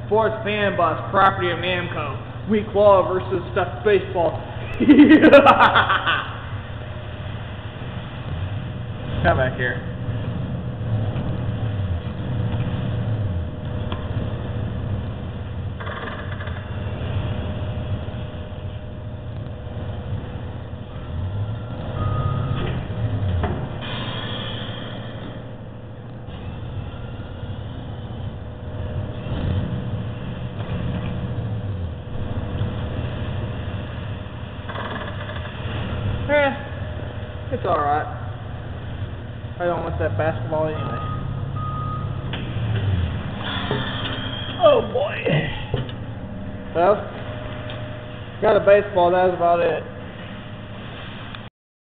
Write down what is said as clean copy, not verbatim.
Sports fan bus, property of Namco. Weak law versus stuffed baseball. Come back here. It's alright. I don't want that basketball anyway. Oh boy. Well, got a baseball, that was about it.